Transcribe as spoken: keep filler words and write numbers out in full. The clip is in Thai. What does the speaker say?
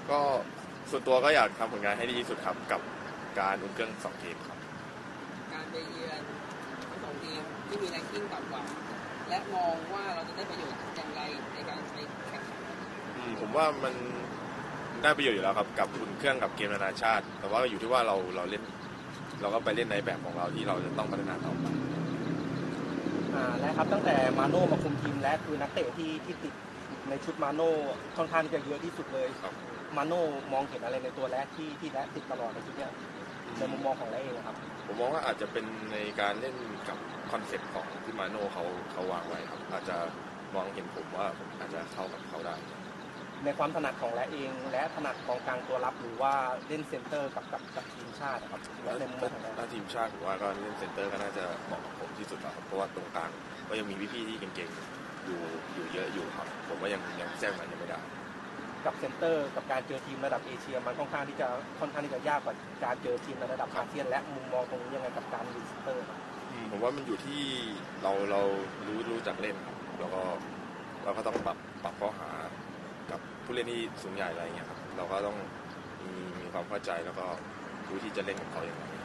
ก็ส่วนตัวก็อยากทำผลงานให้ดีที่สุดครับกับการอุ่นเครื่องสองเกมครับการไปเยือนทั้งสองทีมที่มีแรงกิ้งต่ำกว่าและมองว่าเราจะได้ประโยชน์อย่างไรในการไปแข่งขันผมว่ามันได้ประโยชน์อยู่แล้วครับกับอุ่นเครื่องกับเกมนานาชาติแต่ว่าอยู่ที่ว่าเราเราเล่นเราก็ไปเล่นในแบบของเราที่เราจะต้องพัฒนาต่อไปอ่าและครับตั้งแต่มาโน่มาคุมทีมและคือนักเตะที่ที่ติดในชุดมาโน่ค่อนข้างจะเยอะที่สุดเลยมาโน่มองเห็นอะไรในตัวแรกที่ที่แรกติดตลอดในชุดนี้ในมุมมองของแรกเองครับผมมองว่าอาจจะเป็นในการเล่นกับคอนเซ็ปต์ของที่มาโน่เขาเขาวางไว้ครับอาจจะมองเห็นผมว่าผมอาจจะเข้ากับเขาได้ในความถนัดของแรกเองและถนัดของกลางตัวรับหรือว่าเล่นเซนเตอร์กับกับกับทีมชาติครับแล้วในมุมมองของแรกถ้าทีมชาติผมว่าก็เล่นเซนเตอร์ก็น่าจะเหมาะกับผมที่สุดแล้วครับเพราะว่าตรงกลางก็ยังมีพี่ๆที่เก่งๆอยู่อยู่เยอะอยู่ครับผมว่ายังยังแจ้งมันยังไม่ได้กับเซนเตอร์กับการเจอทีมระดับเอเชียมันค่อนข้างที่จะค่อนข้างที่จะยากกว่าการเจอทีมในระดับอาเซียนและมุมมองตรงนี้ยังไงกับการยิงเซนเตอร์ผมว่ามันอยู่ที่เราเรารู้รู้จักเล่นครับแล้วก็เราก็ต้องปรับปรับข้อหากับผู้เล่นที่สูงใหญ่อะไรเงี้ยครับเราก็ต้องมีมีความเข้าใจแล้วก็รู้ที่จะเล่นกับเขาอย่างไร